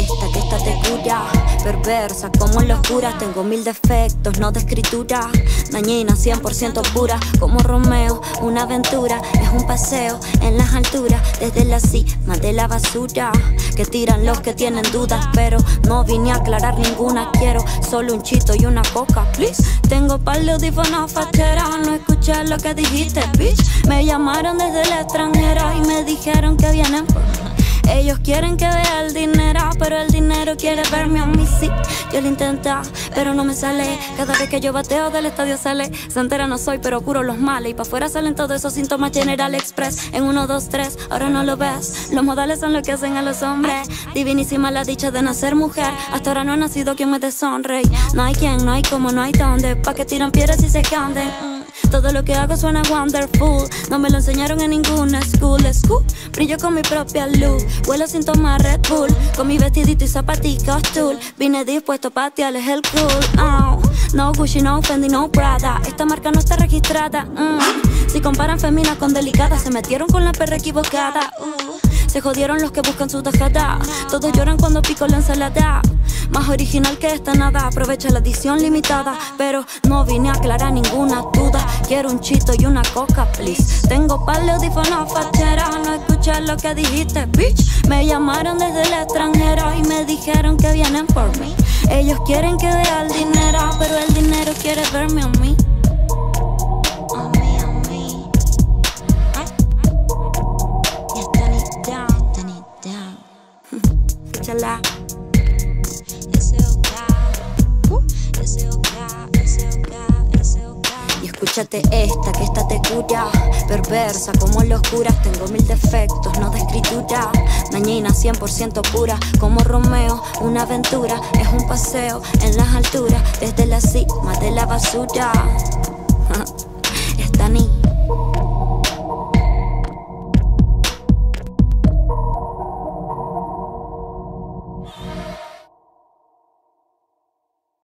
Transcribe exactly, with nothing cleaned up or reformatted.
esta, que esta te cura. Perversa como en la oscura, tengo mil defectos, no de escritura. Dañina, cien por ciento pura, como Romeo, una aventura. Es un paseo en las alturas, desde la cima de la basura que tiran los que tienen dudas, pero no vine a aclarar ninguna. Quiero solo un chito y una coca, please. Tengo par de audífonos fachera, no escuché lo que dijiste, bitch. Me llamaron desde el extranjero y me dijeron que vienen por mí. Ellos quieren que vea el dinero, pero el dinero quiere verme a mí, sí. Yo lo intento, pero no me sale. Cada vez que yo bateo del estadio sale. Santera no soy, pero curo los males. Y pa' afuera salen todos esos síntomas General Express. En uno, dos, tres, ahora no lo ves. Los modales son lo que hacen a los hombres. Divinísima la dicha de nacer mujer. Hasta ahora no ha nacido quien me deshonre. No hay quien, no hay como, no hay dónde. Pa' que tiran piedras y se esconden. Todo lo que hago suena wonderful. No me lo enseñaron en ninguna school. School. Brillo con mi propia luz. Vuelo sin tomar Red Bull. Con mi vestidito y zapaticos tool. Vine dispuesto a patearles el cool. Oh. No Gucci, no Fendi, no Prada. Esta marca no está registrada. mm. Si comparan femina con delicada, se metieron con la perra equivocada. uh. Se jodieron los que buscan su tajada. Todos lloran cuando pico la ensalada. Más original que esta nada. Aprovecha la edición limitada, pero no vine a aclarar ninguna duda. Quiero un chito y una coca, please. Tengo par de audífonos fachera, no escuché lo que dijiste, bitch. Me llamaron desde el extranjero y me dijeron que vienen por mí. Ellos quieren que vea el dinero, pero el dinero quiere verme a mí. A mí, a mí. Yes, turn it down, turn it down. Escúchala. Y escúchate esta, que esta te cura. Perversa como en la oscura, tengo mil defectos, no de escritura. Dañina, cien por ciento pura, como Romeo, una aventura. Es un paseo en las alturas, desde la cima de la basura. Esta ni